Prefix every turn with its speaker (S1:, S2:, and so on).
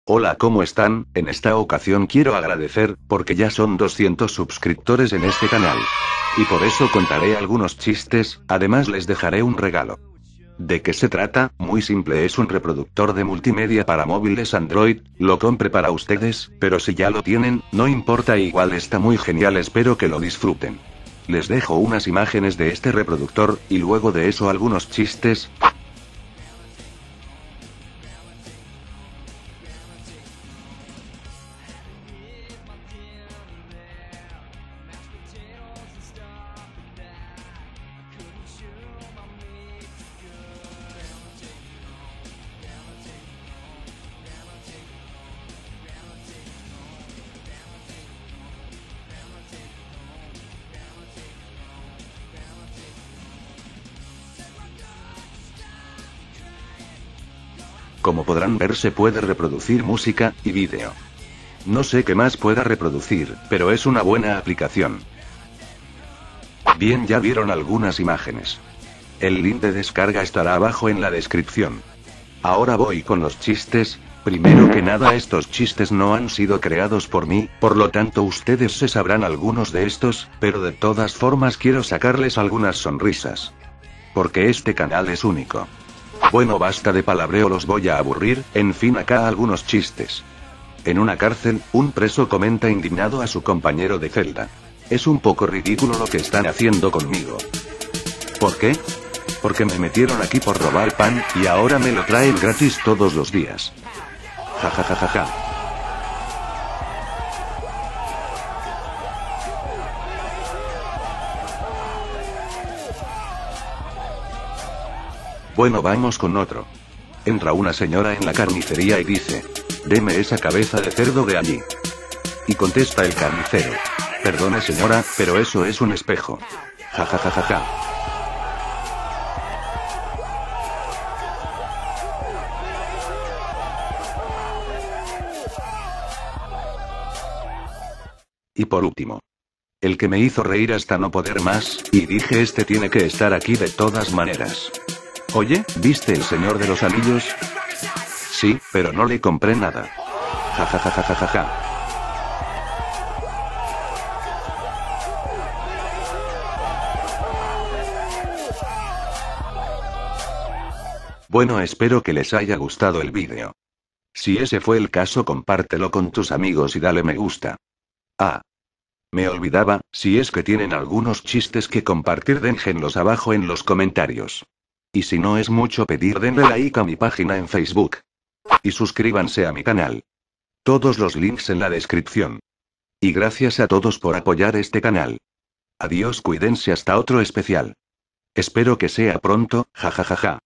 S1: Hola, ¿cómo están? En esta ocasión quiero agradecer, porque ya son 200 suscriptores en este canal. Y por eso contaré algunos chistes, además les dejaré un regalo. ¿De qué se trata? Muy simple, es un reproductor de multimedia para móviles Android, lo compré para ustedes, pero si ya lo tienen, no importa, igual está muy genial, espero que lo disfruten. Les dejo unas imágenes de este reproductor, y luego de eso algunos chistes. Como podrán ver, se puede reproducir música y vídeo. No sé qué más pueda reproducir, pero es una buena aplicación. Bien, ya vieron algunas imágenes. El link de descarga estará abajo en la descripción. Ahora voy con los chistes. Primero que nada, estos chistes no han sido creados por mí, por lo tanto ustedes se sabrán algunos de estos, pero de todas formas quiero sacarles algunas sonrisas. Porque este canal es único. Bueno, basta de palabreo, los voy a aburrir. En fin, acá algunos chistes. En una cárcel, un preso comenta indignado a su compañero de celda: es un poco ridículo lo que están haciendo conmigo. ¿Por qué? Porque me metieron aquí por robar pan, y ahora me lo traen gratis todos los días. Ja ja ja ja ja. Bueno, vamos con otro. Entra una señora en la carnicería y dice: deme esa cabeza de cerdo de allí. Y contesta el carnicero: perdone señora, pero eso es un espejo. Ja ja ja ja ja. Y por último. El que me hizo reír hasta no poder más, y dije, este tiene que estar aquí de todas maneras. Oye, ¿viste El Señor de los Anillos? Sí, pero no le compré nada. Ja ja ja ja ja ja ja. Bueno, espero que les haya gustado el vídeo. Si ese fue el caso, compártelo con tus amigos y dale me gusta. Ah. Me olvidaba, si es que tienen algunos chistes que compartir, déjenlos abajo en los comentarios. Y si no es mucho pedir, denle like a mi página en Facebook. Y suscríbanse a mi canal. Todos los links en la descripción. Y gracias a todos por apoyar este canal. Adiós, cuídense hasta otro especial. Espero que sea pronto, jajajaja.